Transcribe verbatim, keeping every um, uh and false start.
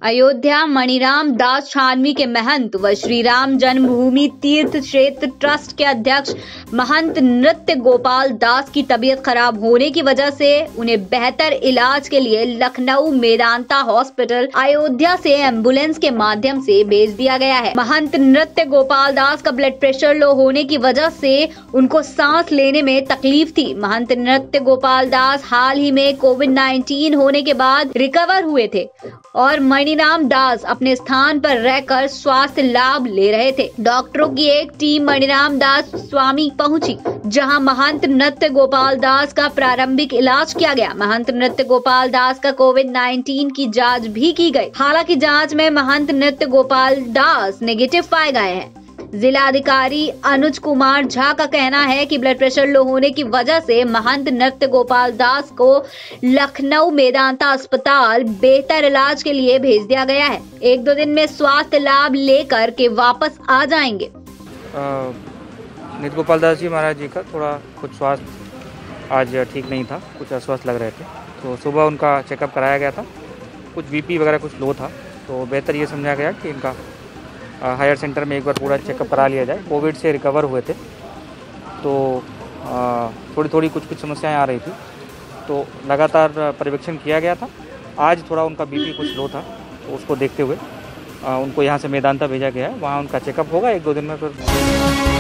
अयोध्या मणिराम दास छानवी के महंत व श्री राम जन्मभूमि तीर्थ क्षेत्र ट्रस्ट के अध्यक्ष महंत नृत्य गोपाल दास की तबीयत खराब होने की वजह से उन्हें बेहतर इलाज के लिए लखनऊ मेदांता हॉस्पिटल अयोध्या से एम्बुलेंस के माध्यम से भेज दिया गया है। महंत नृत्य गोपाल दास का ब्लड प्रेशर लो होने की वजह से उनको सांस लेने में तकलीफ थी। महंत नृत्य गोपाल दास हाल ही में कोविड नाइन्टीन होने के बाद रिकवर हुए थे और मणिराम दास अपने स्थान पर रहकर स्वास्थ्य लाभ ले रहे थे। डॉक्टरों की एक टीम मणिराम दास स्वामी पहुंची, जहां महंत नृत्य गोपाल दास का प्रारंभिक इलाज किया गया। महंत नृत्य गोपाल दास का कोविड नाइन्टीन की जांच भी की गई। हालांकि जांच में महंत नृत्य गोपाल दास नेगेटिव पाए गए हैं। जिलाधिकारी अनुज कुमार झा का कहना है कि ब्लड प्रेशर लो होने की वजह से महंत नृत्य गोपाल दास को लखनऊ मेदांता अस्पताल बेहतर इलाज के लिए भेज दिया गया है। एक दो दिन में स्वास्थ्य लाभ लेकर के वापस आ जाएंगे। नृत्य गोपाल दास जी महाराज जी का थोड़ा कुछ स्वास्थ्य आज ठीक नहीं था, कुछ अस्वस्थ लग रहे थे, तो सुबह उनका चेकअप कराया गया था। कुछ बीपी वगैरह कुछ लो था, तो बेहतर ये समझा गया कि इनका हायर सेंटर में एक बार पूरा चेकअप करा लिया जाए। कोविड से रिकवर हुए थे, तो थोड़ी थोड़ी कुछ कुछ समस्याएं आ रही थी, तो लगातार पर्यवेक्षण किया गया था। आज थोड़ा उनका बीपी कुछ लो था, तो उसको देखते हुए उनको यहाँ से मेदांता भेजा गया है। वहाँ उनका चेकअप होगा, एक दो दिन में फिर